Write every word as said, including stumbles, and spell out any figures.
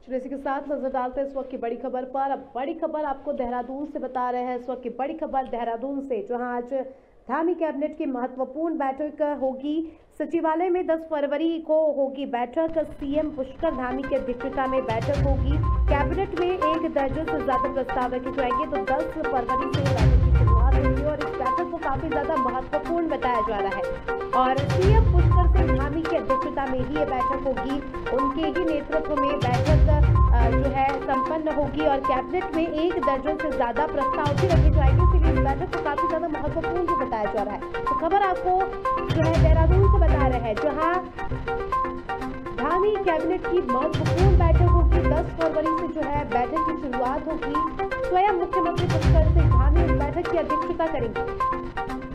चलिए इसी के साथ नजर डालते हैं इस वक्त की बड़ी खबर पर। अब बड़ी खबर आपको देहरादून से बता रहे हैं। इस वक्त की बड़ी खबर देहरादून से, जहां आज धामी कैबिनेट की महत्वपूर्ण बैठक होगी। सचिवालय में दस फरवरी को होगी बैठक। सीएम पुष्कर धामी की अध्यक्षता में बैठक होगी। कैबिनेट में एक दर्जन से ज्यादा प्रस्ताव रखे जाएंगे। तो दस फरवरी से बैठक की शुरुआत होगी और इस बैठक को काफी ज्यादा महत्वपूर्ण बताया जा रहा है। और सीएम पुष्कर सिंह धामी की अध्यक्षता में ही ये बैठक होगी। उनके ही नेतृत्व में बैठक जो है संपन्न होगी और कैबिनेट में एक दर्जन से ज्यादा प्रस्ताव भी रखे जाएंगे। इसलिए इस बैठक को काफी ज्यादा महत्वपूर्ण भी बताया जा रहा है। तो खबर आपको जो है देहरादून से बता रहे हैं, जहां धामी कैबिनेट की महत्वपूर्ण बैठक होगी। दस फरवरी से जो है बैठक की शुरुआत होगी। स्वयं मुख्यमंत्री पुष्कर सिंह धामी इस बैठक की अध्यक्षता करेंगे।